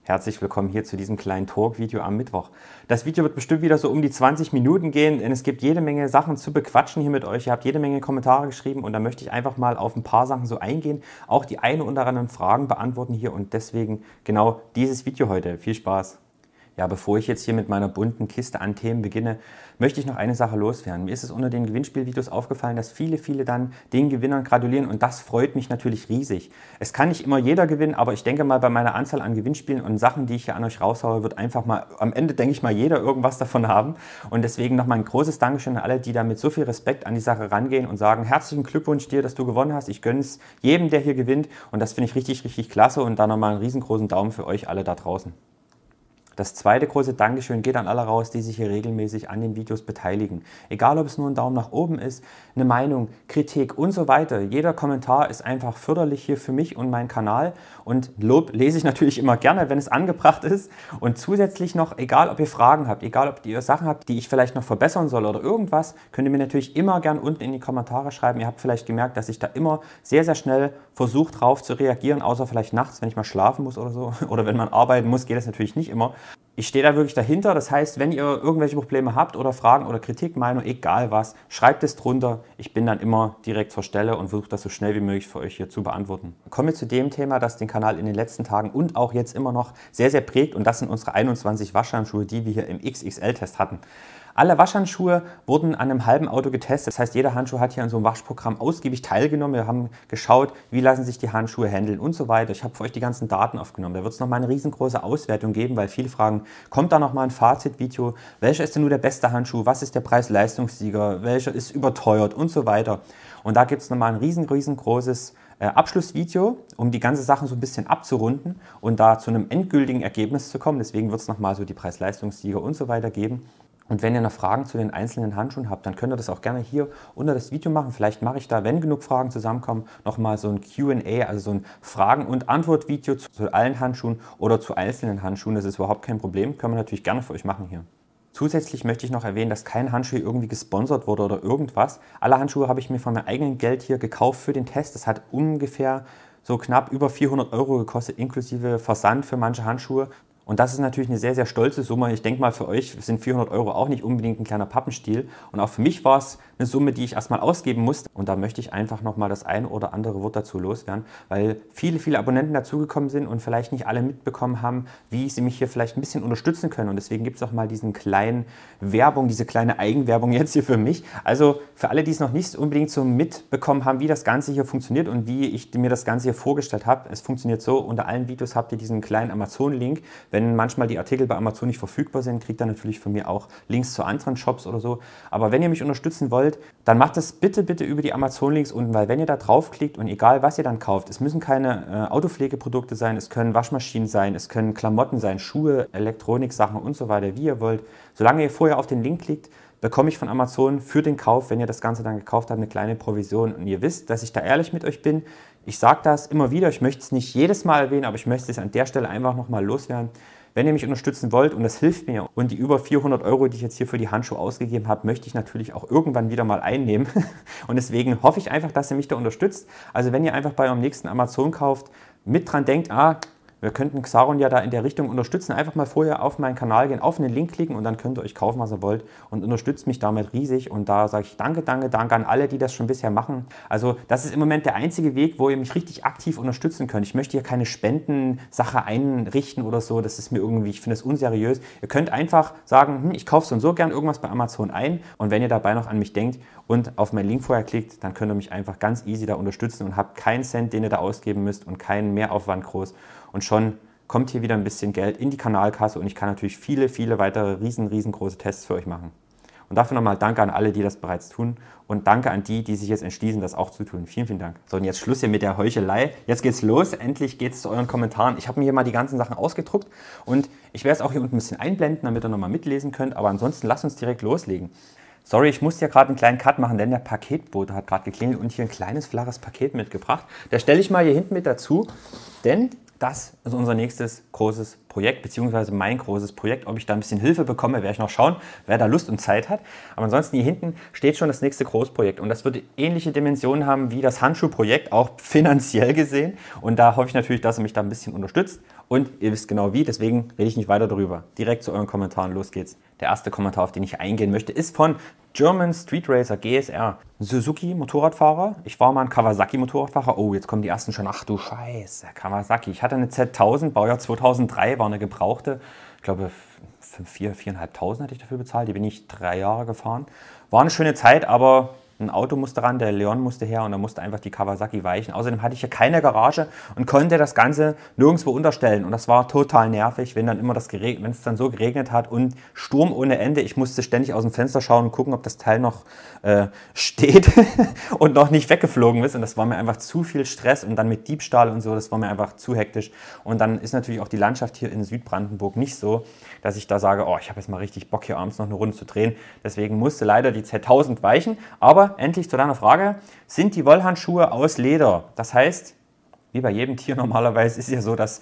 Herzlich willkommen hier zu diesem kleinen Talk-Video am Mittwoch. Das Video wird bestimmt wieder so um die 20 Minuten gehen, denn es gibt jede Menge Sachen zu bequatschen hier mit euch. Ihr habt jede Menge Kommentare geschrieben und da möchte ich einfach mal auf ein paar Sachen so eingehen, auch die eine oder anderen Fragen beantworten hier und deswegen genau dieses Video heute. Viel Spaß! Ja, bevor ich jetzt hier mit meiner bunten Kiste an Themen beginne, möchte ich noch eine Sache loswerden. Mir ist es unter den Gewinnspielvideos aufgefallen, dass viele dann den Gewinnern gratulieren und das freut mich natürlich riesig. Es kann nicht immer jeder gewinnen, aber ich denke mal, bei meiner Anzahl an Gewinnspielen und Sachen, die ich hier an euch raushaue, wird einfach mal, am Ende denke ich mal, jeder irgendwas davon haben. Und deswegen nochmal ein großes Dankeschön an alle, die da mit so viel Respekt an die Sache rangehen und sagen, herzlichen Glückwunsch dir, dass du gewonnen hast. Ich gönne es jedem, der hier gewinnt und das finde ich richtig klasse und da nochmal einen riesengroßen Daumen für euch alle da draußen. Das zweite große Dankeschön geht an alle raus, die sich hier regelmäßig an den Videos beteiligen. Egal, ob es nur ein Daumen nach oben ist, eine Meinung, Kritik und so weiter. Jeder Kommentar ist einfach förderlich hier für mich und meinen Kanal. Und Lob lese ich natürlich immer gerne, wenn es angebracht ist. Und zusätzlich noch, egal ob ihr Fragen habt, egal ob ihr Sachen habt, die ich vielleicht noch verbessern soll oder irgendwas, könnt ihr mir natürlich immer gern unten in die Kommentare schreiben. Ihr habt vielleicht gemerkt, dass ich da immer sehr schnell versuche drauf zu reagieren, außer vielleicht nachts, wenn ich mal schlafen muss oder so. Oder wenn man arbeiten muss, geht das natürlich nicht immer. Ich stehe da wirklich dahinter, das heißt, wenn ihr irgendwelche Probleme habt oder Fragen oder Kritik, Meinung, egal was, schreibt es drunter. Ich bin dann immer direkt zur Stelle und versuche das so schnell wie möglich für euch hier zu beantworten. Kommen wir zu dem Thema, das den Kanal in den letzten Tagen und auch jetzt immer noch sehr prägt und das sind unsere 21 Waschhandschuhe, die wir hier im XXL-Test hatten. Alle Waschhandschuhe wurden an einem halben Auto getestet. Das heißt, jeder Handschuh hat hier an so einem Waschprogramm ausgiebig teilgenommen. Wir haben geschaut, wie lassen sich die Handschuhe handeln und so weiter. Ich habe für euch die ganzen Daten aufgenommen. Da wird es nochmal eine riesengroße Auswertung geben, weil viele fragen, kommt da nochmal ein Fazitvideo? Welcher ist denn nur der beste Handschuh? Was ist der Preis-Leistungssieger? Welcher ist überteuert und so weiter? Und da gibt es nochmal ein riesengroßes Abschlussvideo, um die ganze Sache so ein bisschen abzurunden und da zu einem endgültigen Ergebnis zu kommen. Deswegen wird es nochmal so die Preis-Leistungssieger und so weiter geben. Und wenn ihr noch Fragen zu den einzelnen Handschuhen habt, dann könnt ihr das auch gerne hier unter das Video machen. Vielleicht mache ich da, wenn genug Fragen zusammenkommen, nochmal so ein Q&A, also so ein Fragen- und Antwort-Video zu allen Handschuhen oder zu einzelnen Handschuhen. Das ist überhaupt kein Problem, können wir natürlich gerne für euch machen hier. Zusätzlich möchte ich noch erwähnen, dass kein Handschuh irgendwie gesponsert wurde oder irgendwas. Alle Handschuhe habe ich mir von meinem eigenen Geld hier gekauft für den Test. Das hat ungefähr so knapp über 400 € gekostet, inklusive Versand für manche Handschuhe. Und das ist natürlich eine sehr stolze Summe. Ich denke mal, für euch sind 400 € auch nicht unbedingt ein kleiner Pappenstiel. Und auch für mich war es eine Summe, die ich erstmal ausgeben musste. Und da möchte ich einfach nochmal das ein oder andere Wort dazu loswerden, weil viele Abonnenten dazugekommen sind und vielleicht nicht alle mitbekommen haben, wie sie mich hier vielleicht ein bisschen unterstützen können. Und deswegen gibt es auch mal diesen kleinen Werbung, diese kleine Eigenwerbung jetzt hier für mich. Also für alle, die es noch nicht unbedingt so mitbekommen haben, wie das Ganze hier funktioniert und wie ich mir das Ganze hier vorgestellt habe. Es funktioniert so, unter allen Videos habt ihr diesen kleinen Amazon-Link. Wenn manchmal die Artikel bei Amazon nicht verfügbar sind, kriegt ihr natürlich von mir auch Links zu anderen Shops oder so. Aber wenn ihr mich unterstützen wollt, dann macht das bitte über die Amazon-Links unten, weil wenn ihr da draufklickt und egal was ihr dann kauft, es müssen keine Autopflegeprodukte sein, es können Waschmaschinen sein, es können Klamotten sein, Schuhe, Elektroniksachen und so weiter, wie ihr wollt. Solange ihr vorher auf den Link klickt, bekomme ich von Amazon für den Kauf, wenn ihr das Ganze dann gekauft habt, eine kleine Provision. Und ihr wisst, dass ich da ehrlich mit euch bin. Ich sage das immer wieder, ich möchte es nicht jedes Mal erwähnen, aber ich möchte es an der Stelle einfach nochmal loswerden. Wenn ihr mich unterstützen wollt und das hilft mir und die über 400 €, die ich jetzt hier für die Handschuhe ausgegeben habe, möchte ich natürlich auch irgendwann wieder mal einnehmen. Und deswegen hoffe ich einfach, dass ihr mich da unterstützt. Also wenn ihr einfach bei eurem nächsten Amazon kauft, mit dran denkt, wir könnten Xaron ja da in der Richtung unterstützen. Einfach mal vorher auf meinen Kanal gehen, auf den Link klicken und dann könnt ihr euch kaufen, was ihr wollt und unterstützt mich damit riesig. Und da sage ich danke an alle, die das schon bisher machen. Also das ist im Moment der einzige Weg, wo ihr mich richtig aktiv unterstützen könnt. Ich möchte hier keine Spendensache einrichten oder so. Das ist mir irgendwie, ich finde es unseriös. Ihr könnt einfach sagen, ich kaufe so und so gern irgendwas bei Amazon ein. Und wenn ihr dabei noch an mich denkt und auf meinen Link vorher klickt, dann könnt ihr mich einfach ganz easy da unterstützen und habt keinen Cent, den ihr da ausgeben müsst und keinen Mehraufwand groß. Und schon kommt hier wieder ein bisschen Geld in die Kanalkasse und ich kann natürlich viele weitere riesengroße Tests für euch machen. Und dafür nochmal danke an alle, die das bereits tun und danke an die, die sich jetzt entschließen, das auch zu tun. Vielen Dank. So, und jetzt Schluss hier mit der Heuchelei. Jetzt geht's los. Endlich geht's zu euren Kommentaren. Ich habe mir hier mal die ganzen Sachen ausgedruckt und ich werde es auch hier unten ein bisschen einblenden, damit ihr nochmal mitlesen könnt. Aber ansonsten lasst uns direkt loslegen. Sorry, ich musste ja gerade einen kleinen Cut machen, denn der Paketbote hat gerade geklingelt und hier ein kleines, flaches Paket mitgebracht. Das stelle ich mal hier hinten mit dazu, denn das ist unser nächstes großes Projekt, beziehungsweise mein großes Projekt. Ob ich da ein bisschen Hilfe bekomme, werde ich noch schauen, wer da Lust und Zeit hat. Aber ansonsten hier hinten steht schon das nächste Großprojekt und das wird ähnliche Dimensionen haben wie das Handschuhprojekt, auch finanziell gesehen. Und da hoffe ich natürlich, dass ihr mich da ein bisschen unterstützt. Und ihr wisst genau wie, deswegen rede ich nicht weiter darüber. Direkt zu euren Kommentaren, los geht's. Der erste Kommentar, auf den ich eingehen möchte, ist von German Street Racer GSR. Suzuki Motorradfahrer. Ich war mal ein Kawasaki Motorradfahrer. Oh, jetzt kommen die ersten schon. Ach du Scheiße, Kawasaki. Ich hatte eine Z1000, Baujahr 2003, war eine gebrauchte. Ich glaube 4.500 hatte ich dafür bezahlt. Die bin ich 3 Jahre gefahren. War eine schöne Zeit, aber ein Auto musste ran, der Leon musste her und da musste einfach die Kawasaki weichen. Außerdem hatte ich hier keine Garage und konnte das Ganze nirgendwo unterstellen. Und das war total nervig, wenn dann immer wenn es dann so geregnet hat und Sturm ohne Ende. Ich musste ständig aus dem Fenster schauen und gucken, ob das Teil noch steht und noch nicht weggeflogen ist. Und das war mir einfach zu viel Stress und dann mit Diebstahl und so, das war mir einfach zu hektisch. Und dann ist natürlich auch die Landschaft hier in Südbrandenburg nicht so, dass ich da sage, oh, ich habe jetzt mal richtig Bock, hier abends noch eine Runde zu drehen. Deswegen musste leider die Z1000 weichen. Aber endlich zu deiner Frage, sind die Wollhandschuhe aus Leder? Das heißt, wie bei jedem Tier normalerweise ist es ja so, dass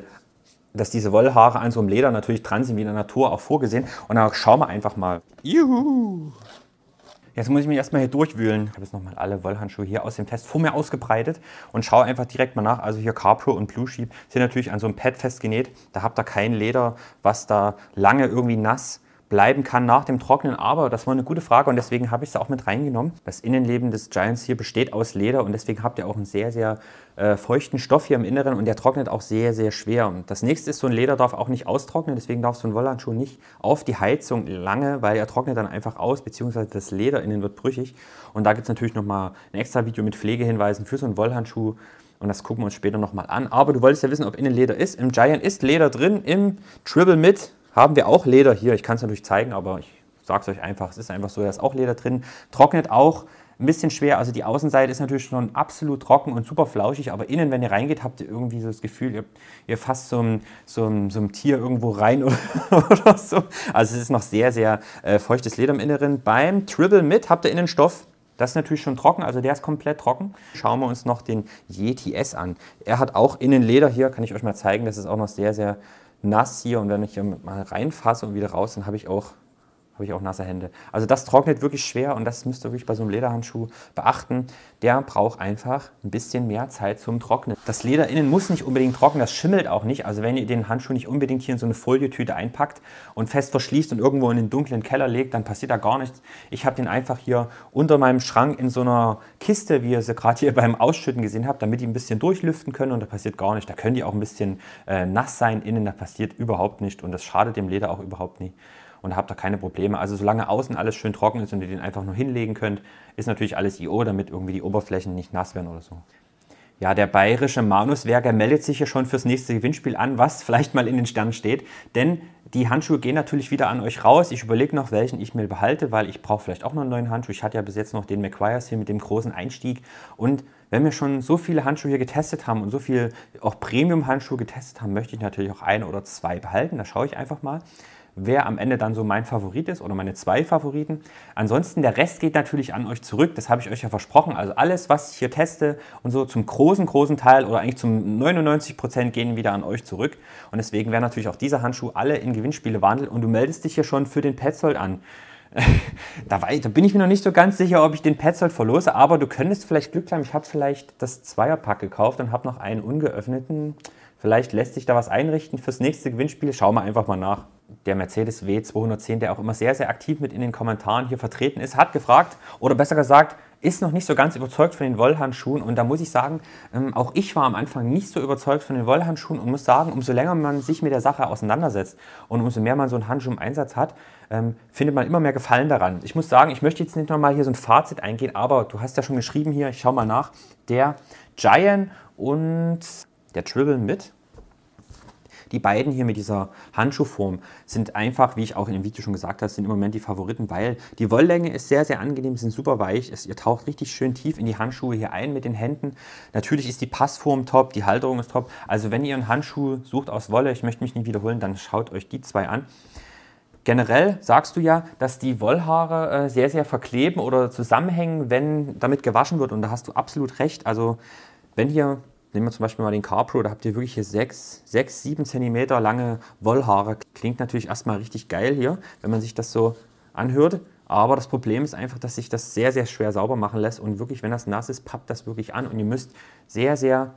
diese Wollhaare an so einem Leder natürlich dran sind, wie in der Natur auch vorgesehen. Und dann schauen wir einfach mal. Juhu! Jetzt muss ich mich erstmal hier durchwühlen. Ich habe jetzt nochmal alle Wollhandschuhe hier aus dem Test vor mir ausgebreitet und schaue einfach direkt mal nach. Also hier CarPro und Blue Sheep sind natürlich an so einem Pad festgenäht. Da habt ihr kein Leder, was da lange irgendwie nass bleiben kann nach dem Trocknen, aber das war eine gute Frage und deswegen habe ich es auch mit reingenommen. Das Innenleben des Giants hier besteht aus Leder und deswegen habt ihr auch einen sehr, sehr feuchten Stoff hier im Inneren und der trocknet auch sehr, sehr schwer. Und das nächste ist, so ein Leder darf auch nicht austrocknen, deswegen darf so ein Wollhandschuh nicht auf die Heizung lange, weil er trocknet dann einfach aus, beziehungsweise das Leder innen wird brüchig. Und da gibt es natürlich nochmal ein extra Video mit Pflegehinweisen für so einen Wollhandschuh. Und das gucken wir uns später nochmal an. Aber du wolltest ja wissen, ob innen Leder ist. Im Giant ist Leder drin, im Tribble mit haben wir auch Leder hier. Ich kann es natürlich zeigen, aber ich sage es euch einfach. Es ist einfach so, da ist auch Leder drin. Trocknet auch ein bisschen schwer. Also die Außenseite ist natürlich schon absolut trocken und super flauschig. Aber innen, wenn ihr reingeht, habt ihr irgendwie so das Gefühl, ihr fasst so ein Tier irgendwo rein oder so. Also es ist noch sehr, sehr feuchtes Leder im Inneren. Beim Tribble mit habt ihr innen Stoff. Das ist natürlich schon trocken, also der ist komplett trocken. Schauen wir uns noch den Yeti S an. Er hat auch innen Leder hier, kann ich euch mal zeigen. Das ist auch noch sehr, sehr nass hier und wenn ich hier mal reinfasse und wieder raus, dann habe ich auch nasse Hände. Also das trocknet wirklich schwer und das müsst ihr wirklich bei so einem Lederhandschuh beachten. Der braucht einfach ein bisschen mehr Zeit zum Trocknen. Das Leder innen muss nicht unbedingt trocknen, das schimmelt auch nicht. Also wenn ihr den Handschuh nicht unbedingt hier in so eine Folietüte einpackt und fest verschließt und irgendwo in den dunklen Keller legt, dann passiert da gar nichts. Ich habe den einfach hier unter meinem Schrank in so einer Kiste, wie ihr sie gerade hier beim Ausschütten gesehen habt, damit die ein bisschen durchlüften können und da passiert gar nichts. Da können die auch ein bisschen nass sein innen, da passiert überhaupt nichts und das schadet dem Leder auch überhaupt nicht. Und habt da keine Probleme. Also solange außen alles schön trocken ist und ihr den einfach nur hinlegen könnt, ist natürlich alles IO, damit irgendwie die Oberflächen nicht nass werden oder so. Ja, der bayerische Manuswerker meldet sich ja schon fürs nächste Gewinnspiel an, was vielleicht mal in den Sternen steht. Denn die Handschuhe gehen natürlich wieder an euch raus. Ich überlege noch, welchen ich mir behalte, weil ich brauche vielleicht auch noch einen neuen Handschuh. Ich hatte ja bis jetzt noch den Meguiar's hier mit dem großen Einstieg. Und wenn wir schon so viele Handschuhe hier getestet haben und so viel auch Premium-Handschuhe getestet haben, möchte ich natürlich auch 1 oder 2 behalten. Da schaue ich einfach mal, wer am Ende dann so mein Favorit ist oder meine 2 Favoriten. Ansonsten, der Rest geht natürlich an euch zurück, das habe ich euch ja versprochen. Also alles, was ich hier teste und so zum großen Teil oder eigentlich zum 99% gehen wieder an euch zurück. Und deswegen werden natürlich auch diese Handschuhe alle in Gewinnspiele wandeln und du meldest dich hier schon für den Petzold an. Da bin ich mir noch nicht so ganz sicher, ob ich den Petzold verlose, aber du könntest vielleicht Glück haben. Ich habe vielleicht das Zweierpack gekauft und habe noch einen ungeöffneten. Vielleicht lässt sich da was einrichten fürs nächste Gewinnspiel. Schauen wir einfach mal nach. Der Mercedes W210, der auch immer sehr, sehr aktiv mit in den Kommentaren hier vertreten ist, hat gefragt, oder besser gesagt, ist noch nicht so ganz überzeugt von den Wollhandschuhen. Und da muss ich sagen, auch ich war am Anfang nicht so überzeugt von den Wollhandschuhen und muss sagen, umso länger man sich mit der Sache auseinandersetzt und umso mehr man so einen Handschuh im Einsatz hat, findet man immer mehr Gefallen daran. Ich muss sagen, ich möchte jetzt nicht nochmal hier so ein Fazit eingehen, aber du hast ja schon geschrieben hier, ich schaue mal nach, der Giant und der Tribble mit. Die beiden hier mit dieser Handschuhform sind einfach, wie ich auch in dem Video schon gesagt habe, sind im Moment die Favoriten, weil die Wolllänge ist sehr, sehr angenehm, sind super weich. Ihr taucht richtig schön tief in die Handschuhe hier ein mit den Händen. Natürlich ist die Passform top, die Halterung ist top. Also wenn ihr einen Handschuh sucht aus Wolle, ich möchte mich nicht wiederholen, dann schaut euch die 2 an. Generell sagst du ja, dass die Wollhaare sehr, sehr verkleben oder zusammenhängen, wenn damit gewaschen wird. Und da hast du absolut recht. Also wenn hier Nehmen wir zum Beispiel mal den CarPro, da habt ihr wirklich hier 6, 7 cm lange Wollhaare. Klingt natürlich erstmal richtig geil hier, wenn man sich das so anhört. Aber das Problem ist einfach, dass sich das sehr, sehr schwer sauber machen lässt. Und wirklich, wenn das nass ist, pappt das wirklich an. Und ihr müsst sehr, sehr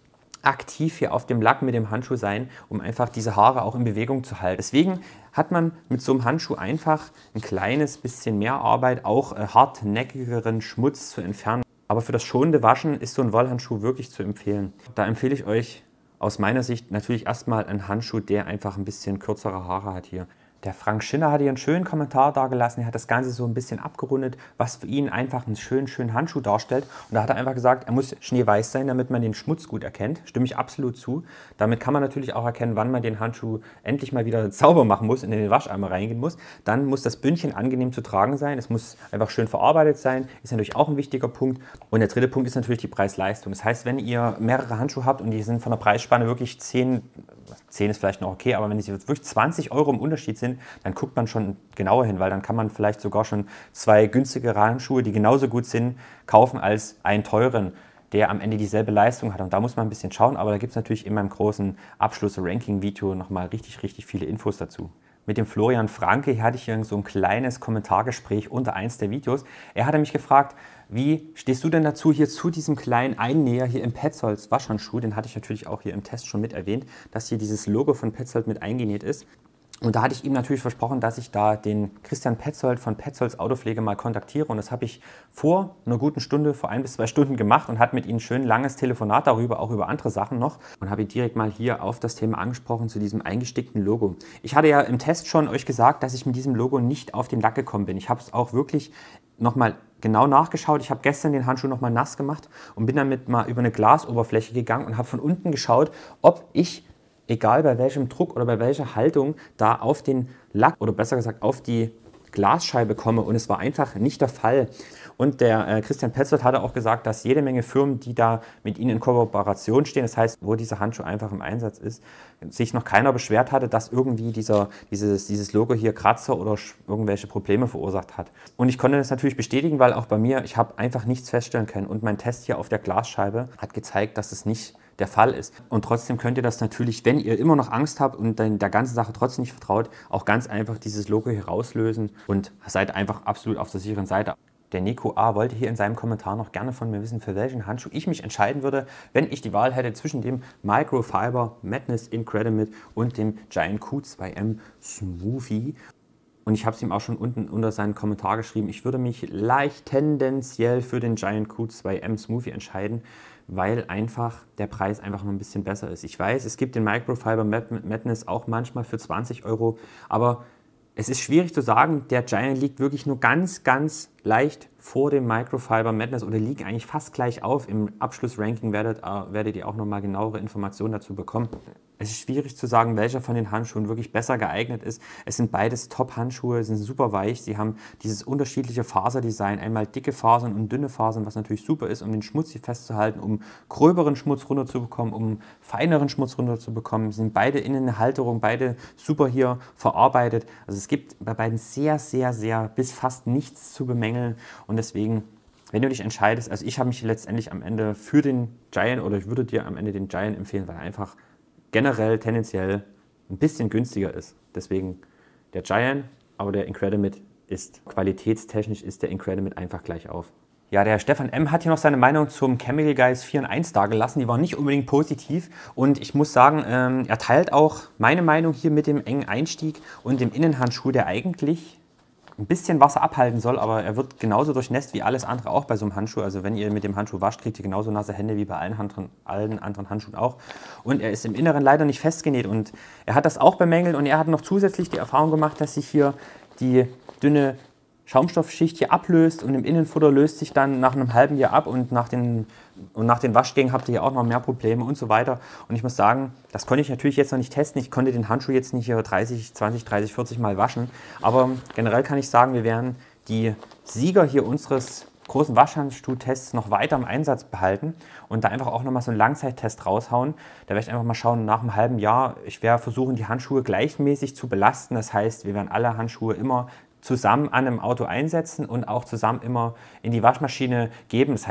aktiv hier auf dem Lack mit dem Handschuh sein, um einfach diese Haare auch in Bewegung zu halten. Deswegen hat man mit so einem Handschuh einfach ein kleines bisschen mehr Arbeit, auch hartnäckigeren Schmutz zu entfernen. Aber für das schonende Waschen ist so ein Wollhandschuh wirklich zu empfehlen. Da empfehle ich euch aus meiner Sicht natürlich erstmal einen Handschuh, der einfach ein bisschen kürzere Haare hat hier. Der Frank Schinner hat hier einen schönen Kommentar dargelassen. Er hat das Ganze so ein bisschen abgerundet, was für ihn einfach einen schönen Handschuh darstellt. Und da hat er einfach gesagt, er muss schneeweiß sein, damit man den Schmutz gut erkennt. Stimme ich absolut zu. Damit kann man natürlich auch erkennen, wann man den Handschuh endlich mal wieder sauber machen muss und in den Wascheimer reingehen muss. Dann muss das Bündchen angenehm zu tragen sein. Es muss einfach schön verarbeitet sein. Ist natürlich auch ein wichtiger Punkt. Und der dritte Punkt ist natürlich die Preis-Leistung. Das heißt, wenn ihr mehrere Handschuhe habt und die sind von der Preisspanne wirklich 10 ist vielleicht noch okay, aber wenn es wirklich 20 € im Unterschied sind, dann guckt man schon genauer hin, weil dann kann man vielleicht sogar schon 2 günstige Handschuhe, die genauso gut sind, kaufen als einen teuren, der am Ende dieselbe Leistung hat. Und da muss man ein bisschen schauen, aber da gibt es natürlich in meinem großen Abschluss-Ranking-Video nochmal richtig viele Infos dazu. Mit dem Florian Franke, hier hatte ich hier so ein kleines Kommentargespräch unter eins der Videos. Er hatte mich gefragt, wie stehst du denn dazu hier zu diesem kleinen Einnäher hier im Petzolds Waschhandschuh? Den hatte ich natürlich auch hier im Test schon mit erwähnt, dass hier dieses Logo von Petzold mit eingenäht ist. Und da hatte ich ihm natürlich versprochen, dass ich da den Christian Petzold von Petzolds Autopflege mal kontaktiere. Und das habe ich vor einer guten Stunde, vor 1 bis 2 Stunden gemacht und hatte mit ihm ein schön langes Telefonat darüber, auch über andere Sachen noch. Und habe ihn direkt mal hier auf das Thema angesprochen zu diesem eingestickten Logo. Ich hatte ja im Test schon euch gesagt, dass ich mit diesem Logo nicht auf den Lack gekommen bin. Ich habe es auch wirklich nochmal genau nachgeschaut. Ich habe gestern den Handschuh nochmal nass gemacht und bin damit mal über eine Glasoberfläche gegangen und habe von unten geschaut, ob ich, egal bei welchem Druck oder bei welcher Haltung, da auf den Lack oder besser gesagt auf die Glasscheibe komme, und es war einfach nicht der Fall. Und der Christian Petzold hatte auch gesagt, dass jede Menge Firmen, die da mit ihnen in Kooperation stehen, das heißt, wo dieser Handschuh einfach im Einsatz ist, sich noch keiner beschwert hatte, dass irgendwie dieses Logo hier Kratzer oder irgendwelche Probleme verursacht hat. Und ich konnte das natürlich bestätigen, weil auch bei mir, ich habe einfach nichts feststellen können. Und mein Test hier auf der Glasscheibe hat gezeigt, dass es nicht der Fall ist. Und trotzdem könnt ihr das natürlich, wenn ihr immer noch Angst habt und dann der ganzen Sache trotzdem nicht vertraut, auch ganz einfach dieses Logo hier rauslösen und seid einfach absolut auf der sicheren Seite. Der Nico A. wollte hier in seinem Kommentar noch gerne von mir wissen, für welchen Handschuh ich mich entscheiden würde, wenn ich die Wahl hätte zwischen dem Microfiber Madness Incredimate und dem Giant Q2M Smoothie. Und ich habe es ihm auch schon unten unter seinen Kommentar geschrieben, ich würde mich leicht tendenziell für den Giant Q2M Smoothie entscheiden, weil einfach der Preis einfach noch ein bisschen besser ist. Ich weiß, es gibt den Microfiber Madness auch manchmal für 20 €, aber es ist schwierig zu sagen, der Giant liegt wirklich nur ganz leicht vor dem Microfiber Madness oder liegt eigentlich fast gleich auf. Im Abschlussranking werdet ihr auch nochmal genauere Informationen dazu bekommen. Es ist schwierig zu sagen, welcher von den Handschuhen wirklich besser geeignet ist. Es sind beides Top-Handschuhe, sind super weich. Sie haben dieses unterschiedliche Faserdesign, einmal dicke Fasern und dünne Fasern, was natürlich super ist, um den Schmutz hier festzuhalten, um gröberen Schmutz runterzubekommen, um feineren Schmutz runterzubekommen. Sie sind beide innen eine Halterung, beide super hier verarbeitet. Also es gibt bei beiden sehr bis fast nichts zu bemängeln, und deswegen, wenn du dich entscheidest, also ich habe mich letztendlich am Ende für den Giant, oder ich würde dir am Ende den Giant empfehlen, weil er einfach generell tendenziell ein bisschen günstiger ist. Deswegen der Giant, aber der Incredimate ist qualitätstechnisch ist der Incredimate einfach gleich auf. Ja, der Stefan M. hat hier noch seine Meinung zum Chemical Guys 4 in 1 dargelassen. Die war nicht unbedingt positiv, und ich muss sagen, er teilt auch meine Meinung hier mit dem engen Einstieg und dem Innenhandschuh, der eigentlich ein bisschen Wasser abhalten soll, aber er wird genauso durchnässt wie alles andere auch bei so einem Handschuh. Also wenn ihr mit dem Handschuh wascht, kriegt ihr genauso nasse Hände wie bei allen anderen Handschuhen auch. Und er ist im Inneren leider nicht festgenäht, und er hat das auch bemängelt, und er hat noch zusätzlich die Erfahrung gemacht, dass sich hier die dünne Schaumstoffschicht hier ablöst, und im Innenfutter löst sich dann nach einem halben Jahr ab, und nach den Waschgängen habt ihr hier auch noch mehr Probleme und so weiter. Und ich muss sagen, das konnte ich natürlich jetzt noch nicht testen. Ich konnte den Handschuh jetzt nicht hier 20, 30, 40 Mal waschen. Aber generell kann ich sagen, wir werden die Sieger hier unseres großen Waschhandschuh-Tests noch weiter im Einsatz behalten und da einfach auch nochmal so einen Langzeittest raushauen. Da werde ich einfach mal schauen, nach einem halben Jahr, ich werde versuchen, die Handschuhe gleichmäßig zu belasten. Das heißt, wir werden alle Handschuhe immer zusammen an einem Auto einsetzen und auch zusammen immer in die Waschmaschine geben. Das heißt,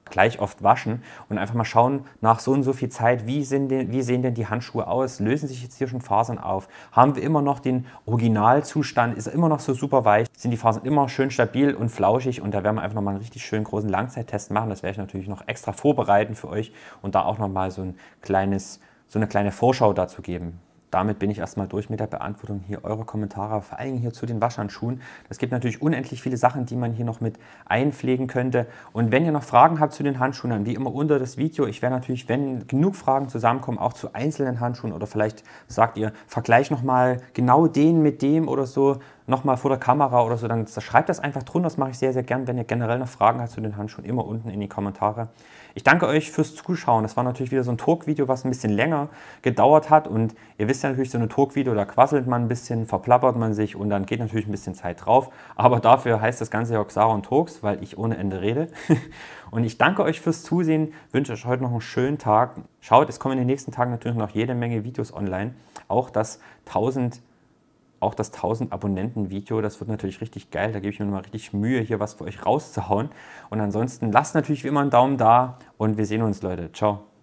gleich oft waschen und einfach mal schauen nach so und so viel Zeit, wie sehen denn die Handschuhe aus? Lösen sich jetzt hier schon Fasern auf? Haben wir immer noch den Originalzustand? Ist er immer noch so super weich? Sind die Fasern immer schön stabil und flauschig? Und da werden wir einfach nochmal einen richtig schönen großen Langzeittest machen. Das werde ich natürlich noch extra vorbereiten für euch und da auch nochmal so eine kleine Vorschau dazu geben. Damit bin ich erstmal durch mit der Beantwortung hier eurer Kommentare, vor allem hier zu den Waschhandschuhen. Es gibt natürlich unendlich viele Sachen, die man hier noch mit einpflegen könnte. Und wenn ihr noch Fragen habt zu den Handschuhen, dann wie immer unter das Video. Ich werde natürlich, wenn genug Fragen zusammenkommen, auch zu einzelnen Handschuhen oder vielleicht sagt ihr, vergleich nochmal genau den mit dem oder so, nochmal vor der Kamera oder so, dann schreibt das einfach drunter. Das mache ich sehr, sehr gern. Wenn ihr generell noch Fragen habt zu den Handschuhen, immer unten in die Kommentare. Ich danke euch fürs Zuschauen. Das war natürlich wieder so ein Talk-Video, was ein bisschen länger gedauert hat. Und ihr wisst ja natürlich, so ein Talk-Video, da quasselt man ein bisschen, verplappert man sich und dann geht natürlich ein bisschen Zeit drauf. Aber dafür heißt das Ganze ja auch Xara und Talks, weil ich ohne Ende rede. Und ich danke euch fürs Zusehen, wünsche euch heute noch einen schönen Tag. Schaut, es kommen in den nächsten Tagen natürlich noch jede Menge Videos online. Auch das 1000 Abonnenten-Video, das wird natürlich richtig geil. Da gebe ich mir mal richtig Mühe, hier was für euch rauszuhauen. Und ansonsten lasst natürlich wie immer einen Daumen da und wir sehen uns, Leute. Ciao.